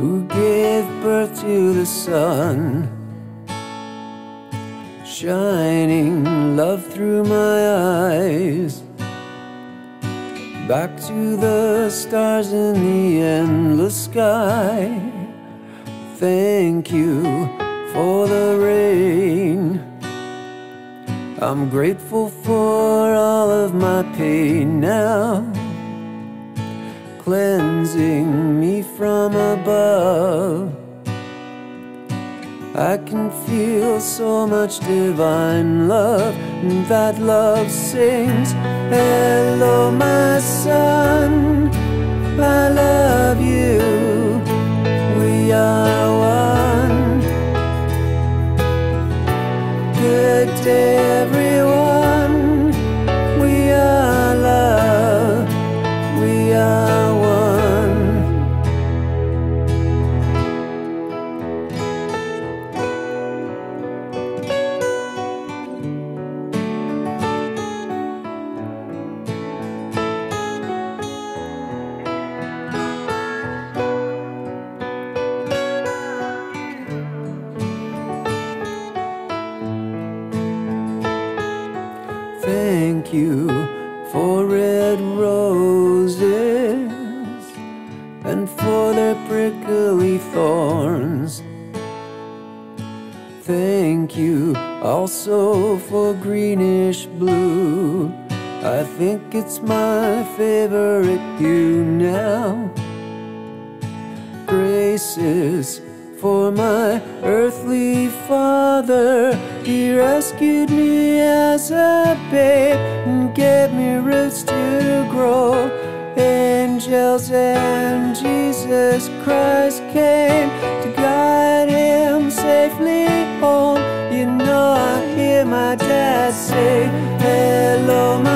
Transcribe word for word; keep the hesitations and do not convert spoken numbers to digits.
who gave birth to the sun, shining love through my eyes, back to the stars in the endless sky. Thank you for the rain. I'm grateful for all of my pain now, cleansing me from above. I can feel so much divine love, and that love sings, hello my son, I love you, we are one. Good day everyone, we are love, we are one. Thank you for red roses and for their prickly thorns. Thank you also for greenish blue. I think it's my favorite hue now. Graces for my earthly father, he rescued me as a babe and gave me roots to grow. Angels and Jesus Christ came to guide him safely home. You know I hear my dad say, hello my